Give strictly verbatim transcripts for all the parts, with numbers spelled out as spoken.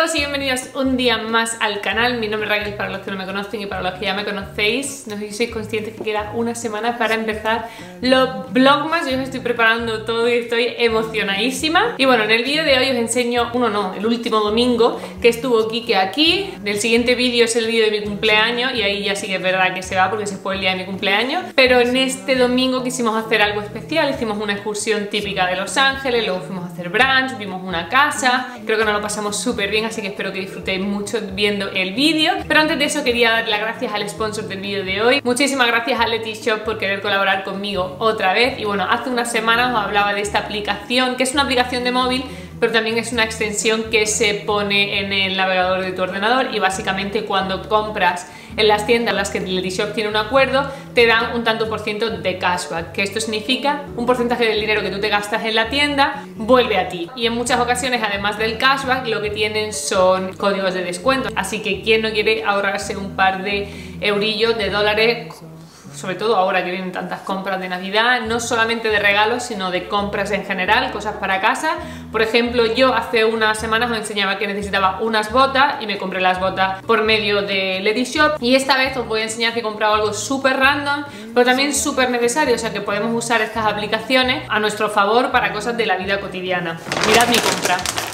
todos y bienvenidos un día más al canal. Mi nombre es Raquel para los que no me conocen y para los que ya me conocéis. No sé si sois conscientes que queda una semana para empezar los vlogmas. Yo os estoy preparando todo y estoy emocionadísima. Y bueno, en el vídeo de hoy os enseño, uno no, el último domingo que estuvo Kike aquí. El siguiente vídeo es el vídeo de mi cumpleaños y ahí ya sí que es verdad que se va porque se fue el día de mi cumpleaños. Pero en este domingo quisimos hacer algo especial. Hicimos una excursión típica de Los Ángeles, luego fuimos a hacer brunch, vimos una casa. Creo que nos lo pasamos súper bien, así que espero que disfrutéis mucho viendo el vídeo. Pero antes de eso quería dar las gracias al sponsor del vídeo de hoy. Muchísimas gracias a Letishop por querer colaborar conmigo otra vez. Y bueno, hace unas semanas os hablaba de esta aplicación, que es una aplicación de móvil, pero también es una extensión que se pone en el navegador de tu ordenador y básicamente cuando compras en las tiendas en las que Letishop tiene un acuerdo, te dan un tanto por ciento de cashback, que esto significa un porcentaje del dinero que tú te gastas en la tienda vuelve a ti. Y en muchas ocasiones, además del cashback, lo que tienen son códigos de descuento. Así que quien no quiere ahorrarse un par de eurillos, de dólares, sobre todo ahora que vienen tantas compras de Navidad, no solamente de regalos, sino de compras en general, cosas para casa. Por ejemplo, yo hace unas semanas os enseñaba que necesitaba unas botas y me compré las botas por medio de Letishop, y esta vez os voy a enseñar que he comprado algo súper random, pero también súper necesario, o sea que podemos usar estas aplicaciones a nuestro favor para cosas de la vida cotidiana. Mirad mi compra.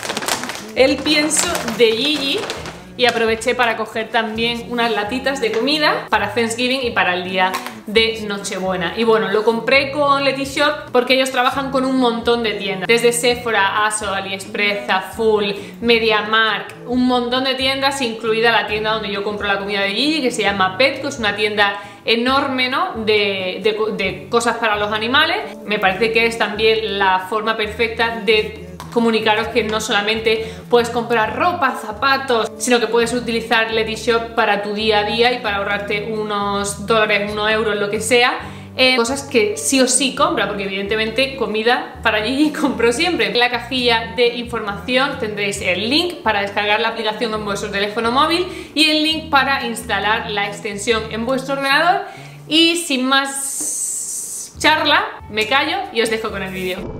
El pienso de Gigi. Y aproveché para coger también unas latitas de comida para Thanksgiving y para el día de Nochebuena. Y bueno, lo compré con Letishop porque ellos trabajan con un montón de tiendas, desde Sephora, Aso, AliExpress, Zaful, MediaMarkt, un montón de tiendas, incluida la tienda donde yo compro la comida de Gigi, que se llama Petco. Es una tienda enorme, ¿no? de, de, de cosas para los animales. Me parece que es también la forma perfecta de comunicaros que no solamente puedes comprar ropa, zapatos, sino que puedes utilizar Letishop para tu día a día y para ahorrarte unos dólares, unos euros, lo que sea, en cosas que sí o sí compra, porque evidentemente comida para Gigi compro siempre. En la cajilla de información tendréis el link para descargar la aplicación en vuestro teléfono móvil y el link para instalar la extensión en vuestro ordenador. Y sin más charla, me callo y os dejo con el vídeo.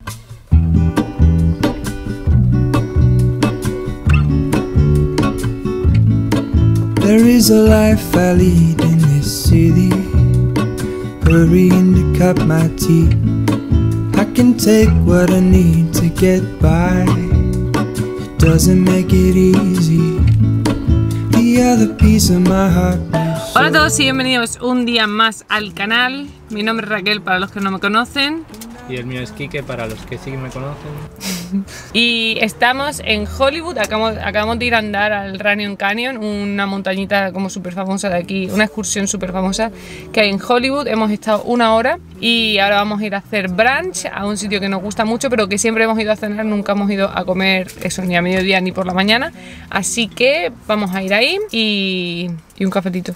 There is a life I lead in this city, hurrying to cut my teeth. I can take what I need to get by. It doesn't make it easy. The other piece of my heart. Hola a todos y bienvenidos un día más al canal. Mi nombre es Raquel para los que no me conocen. Y el mío es Kike para los que sí me conocen. Y estamos en Hollywood, acabamos, acabamos de ir a andar al Runyon Canyon, una montañita como súper famosa de aquí, una excursión súper famosa que hay en Hollywood. Hemos estado una hora y ahora vamos a ir a hacer brunch a un sitio que nos gusta mucho, pero que siempre hemos ido a cenar, nunca hemos ido a comer eso ni a mediodía ni por la mañana. Así que vamos a ir ahí y, y un cafetito.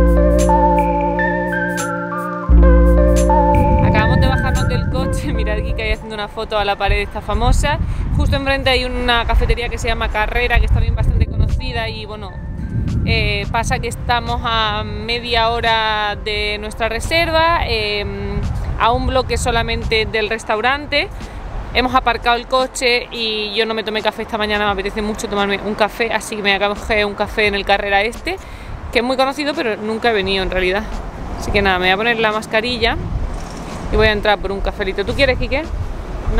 Del coche, mirad aquí que hay haciendo una foto a la pared esta famosa. Justo enfrente hay una cafetería que se llama Carrera, que es también bastante conocida. Y bueno, eh, pasa que estamos a media hora de nuestra reserva, eh, a un bloque solamente del restaurante. Hemos aparcado el coche y yo no me tomé café esta mañana, me apetece mucho tomarme un café, así que me acabé un café en el Carrera este, que es muy conocido pero nunca he venido en realidad. Así que nada, me voy a poner la mascarilla y voy a entrar por un cafelito. ¿Tú quieres, Kike? ¿No?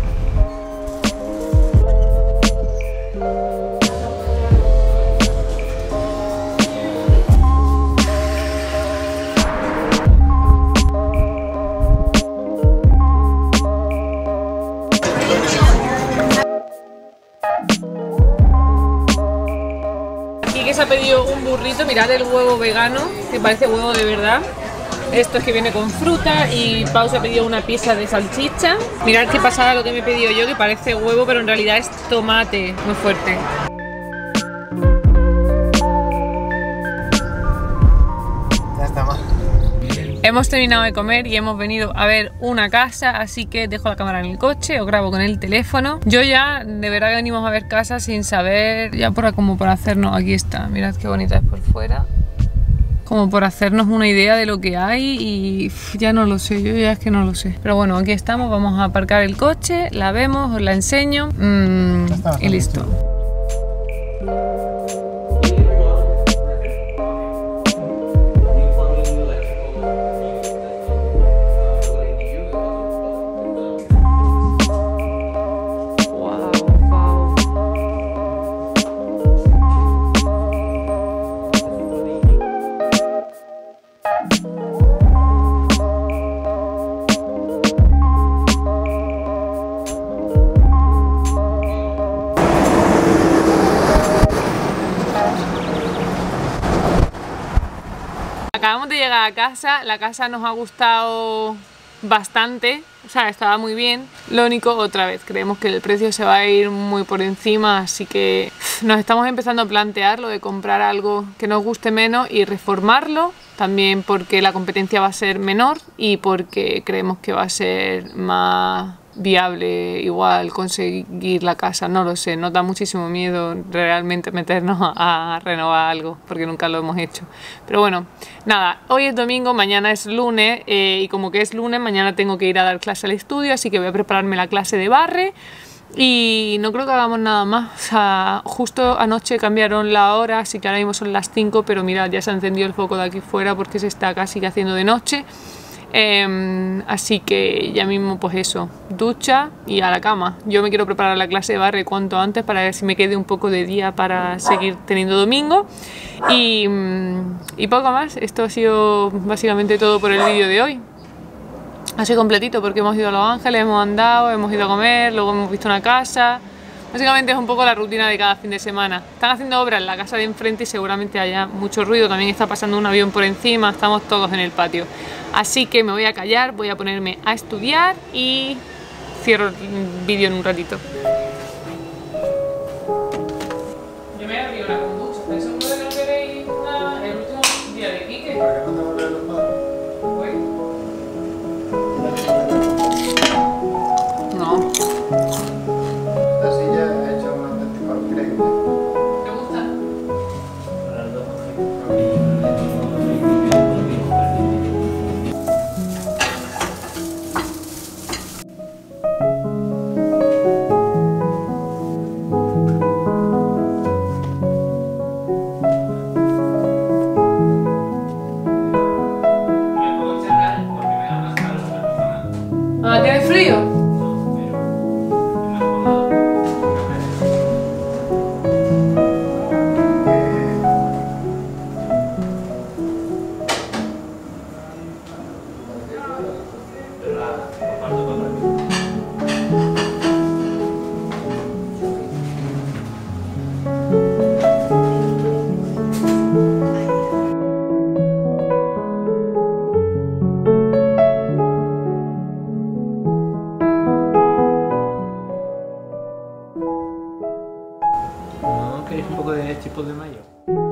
Kike se ha pedido un burrito. Mirad el huevo vegano, que parece huevo de verdad. Esto es que viene con fruta, y Pau se ha pedido una pieza de salchicha. Mirad qué pasada lo que me he pedido yo, que parece huevo, pero en realidad es tomate, muy fuerte. Ya está mal. Hemos terminado de comer y hemos venido a ver una casa, así que dejo la cámara en el coche, os grabo con el teléfono. Yo ya, de verdad que venimos a ver casas sin saber, ya por como por hacernos, aquí está, mirad qué bonita es por fuera. Como por hacernos una idea de lo que hay y uf, ya no lo sé, yo ya es que no lo sé. Pero bueno, aquí estamos, vamos a aparcar el coche, la vemos, os la enseño mmm, y listo. Acabamos de llegar a casa, la casa nos ha gustado bastante, o sea, estaba muy bien. Lo único, otra vez, creemos que el precio se va a ir muy por encima, así que nos estamos empezando a plantear lo de comprar algo que nos guste menos y reformarlo, también porque la competencia va a ser menor y porque creemos que va a ser más viable igual conseguir la casa, no lo sé, nos da muchísimo miedo realmente meternos a, a renovar algo porque nunca lo hemos hecho, pero bueno, nada, hoy es domingo, mañana es lunes eh, y como que es lunes, mañana tengo que ir a dar clase al estudio, así que voy a prepararme la clase de barre y no creo que hagamos nada más. O sea, justo anoche cambiaron la hora, así que ahora mismo son las cinco, pero mirad, ya se ha encendido el foco de aquí fuera porque se está casi que haciendo de noche. Eh, así que ya mismo pues eso, ducha y a la cama. Yo me quiero preparar la clase de barre cuanto antes para ver si me quede un poco de día para seguir teniendo domingo y, y poco más. Esto ha sido básicamente todo por el vídeo de hoy. Así completito porque hemos ido a Los Ángeles, hemos andado, hemos ido a comer, luego hemos visto una casa. Básicamente es un poco la rutina de cada fin de semana. Están haciendo obras en la casa de enfrente y seguramente haya mucho ruido. También está pasando un avión por encima, estamos todos en el patio. Así que me voy a callar, voy a ponerme a estudiar y cierro el vídeo en un ratito. Yo me he abrido la kombucha, ¿estáis seguros de que no queréis una, el último día de Quique? ¿Para qué no te vuelven los padres? No. La silla ha hecho un auténtico upgrade. ¿Te gusta? Ah, ¿tienes frío? ¿No queréis un poco de chipos de mayo?